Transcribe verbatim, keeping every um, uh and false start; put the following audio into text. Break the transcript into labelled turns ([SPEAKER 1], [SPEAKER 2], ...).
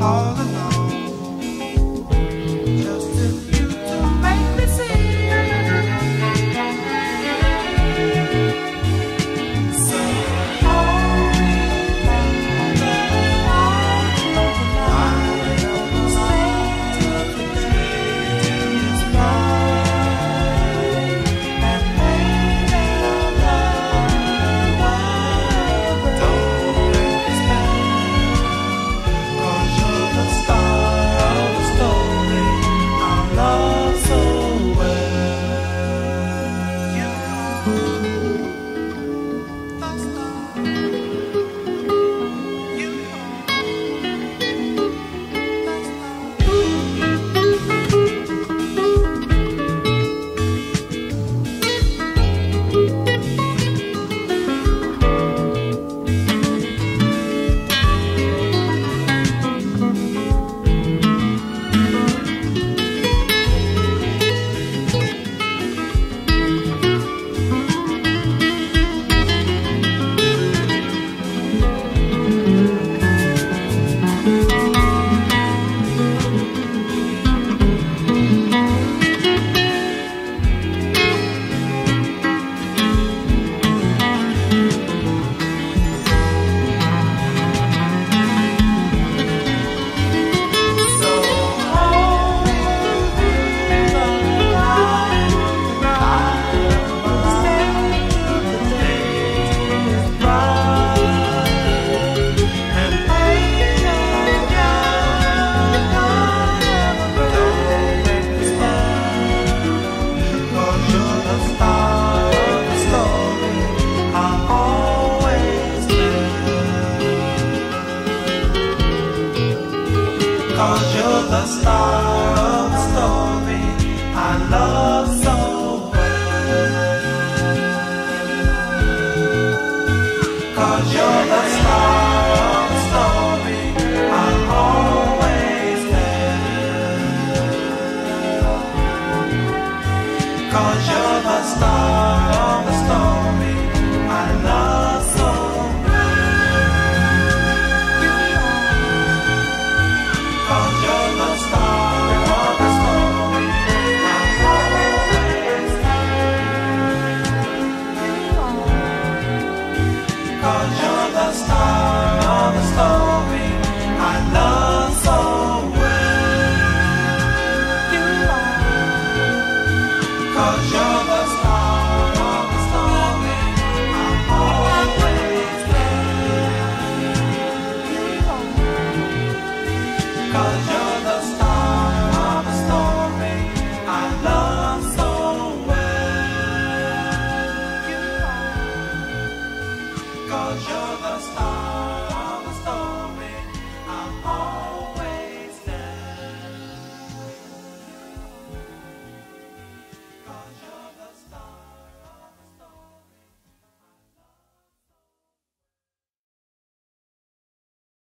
[SPEAKER 1] all alone. Just to you to make me see. So hold me all tonight. Stay till the day is mine. And make our love wild. Don't break this pain, 'cause you're the star of the story I love so well. You are the star. You are so hold me the light tonight. Stay till the day is bright. And make our love don't break this bond, 'cause you're the star of the story I always tell. 'Cause you're the star